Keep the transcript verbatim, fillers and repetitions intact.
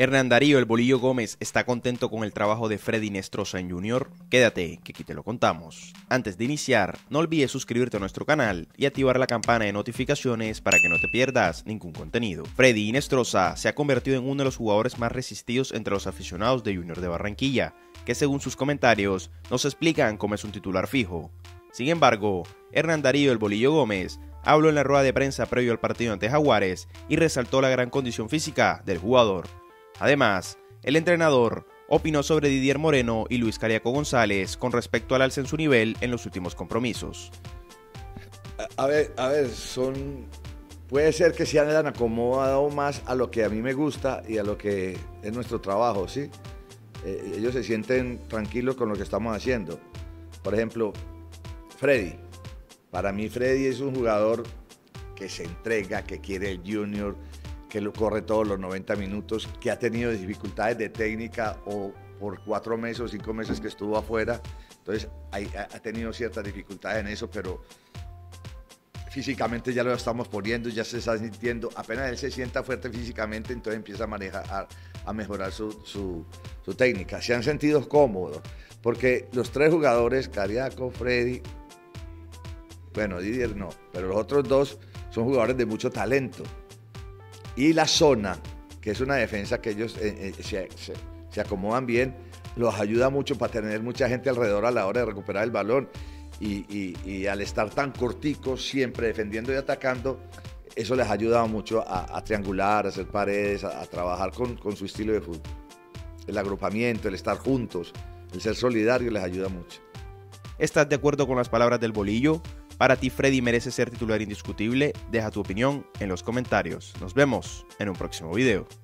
Hernán Darío El Bolillo Gómez está contento con el trabajo de Freddy Nestroza en Junior. Quédate, que aquí te lo contamos. Antes de iniciar, no olvides suscribirte a nuestro canal y activar la campana de notificaciones para que no te pierdas ningún contenido. Freddy Nestroza se ha convertido en uno de los jugadores más resistidos entre los aficionados de Junior de Barranquilla, que según sus comentarios nos explican cómo es un titular fijo. Sin embargo, Hernán Darío El Bolillo Gómez habló en la rueda de prensa previo al partido ante Jaguares y resaltó la gran condición física del jugador. Además, el entrenador opinó sobre Didier Moreno y Luis Cariaco González con respecto al alza en su nivel en los últimos compromisos. A ver, a ver, son... puede ser que se hayan acomodado más a lo que a mí me gusta y a lo que es nuestro trabajo, ¿sí? Eh, ellos se sienten tranquilos con lo que estamos haciendo. Por ejemplo, Freddy. Para mí Freddy es un jugador que se entrega, que quiere el Junior, que lo corre todos los noventa minutos, que ha tenido dificultades de técnica o por cuatro meses o cinco meses que estuvo afuera. Entonces hay, ha tenido ciertas dificultades en eso, pero físicamente ya lo estamos poniendo, ya se está sintiendo. Apenas él se sienta fuerte físicamente, entonces empieza a manejar, a, a mejorar su, su, su técnica. Se han sentido cómodos, porque los tres jugadores, Cariaco, Freddy, bueno, Didier no, pero los otros dos son jugadores de mucho talento. Y la zona, que es una defensa que ellos eh, eh, se, se, se acomodan bien, los ayuda mucho para tener mucha gente alrededor a la hora de recuperar el balón. Y, y, y al estar tan corticos, siempre defendiendo y atacando, eso les ha ayudado mucho a, a triangular, a hacer paredes, a, a trabajar con, con su estilo de fútbol. El agrupamiento, el estar juntos, el ser solidario les ayuda mucho. ¿Estás de acuerdo con las palabras del Bolillo? ¿Para ti Freddy merece ser titular indiscutible? Deja tu opinión en los comentarios. Nos vemos en un próximo video.